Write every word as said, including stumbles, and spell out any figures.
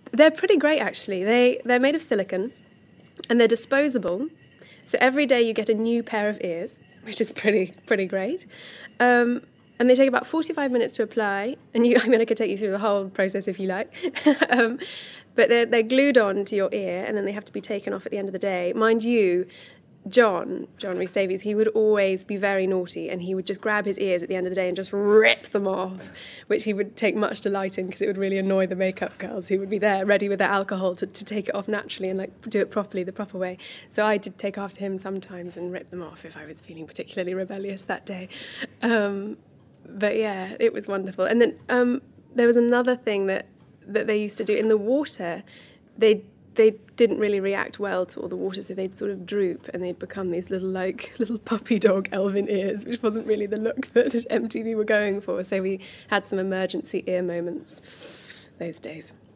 They're pretty great, actually. They, they're made of silicone and they're disposable. So every day you get a new pair of ears, which is pretty pretty great. Um, and they take about forty-five minutes to apply. And you, I mean, I could take you through the whole process if you like. um, but they're, they're glued on to your ear and then they have to be taken off at the end of the day. Mind you, John, John Rhys Davies, he would always be very naughty and he would just grab his ears at the end of the day and just rip them off, which he would take much delight in because it would really annoy the makeup girls who would be there ready with their alcohol to, to take it off naturally and like do it properly, the proper way. So I did take after him sometimes and rip them off if I was feeling particularly rebellious that day. Um, but yeah, it was wonderful. And then um, there was another thing that, that they used to do in the water. They they didn't really react well to all the water, so they'd sort of droop and they'd become these little, like, little puppy dog elven ears, which wasn't really the look that M T V were going for. So we had some emergency ear moments those days.